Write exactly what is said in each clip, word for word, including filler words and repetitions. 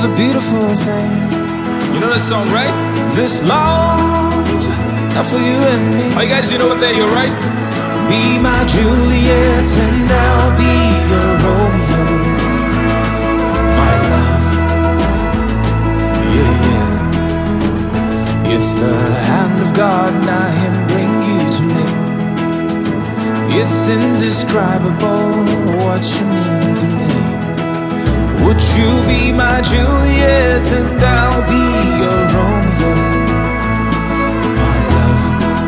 is a beautiful thing. You know that song, right? This love, not for you and me. Oh, you guys, you know what that, you're right? Be my Juliet and I'll be your Romeo. My love, yeah, yeah. It's the hand of God, now him bring you to me. It's indescribable what you mean to me. Would you be my Juliet and I'll be your Romeo? My love,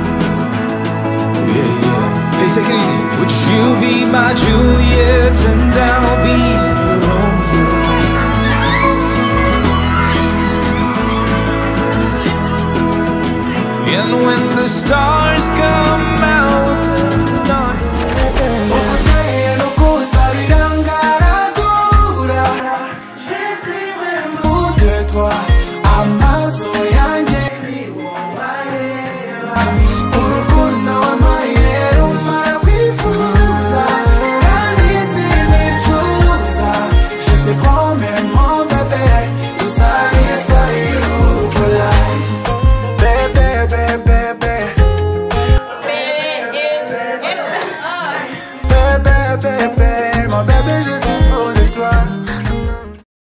yeah, yeah. Hey, take it easy. Would you be my Juliet and I'll be your Romeo? And when the stars come out at night, toi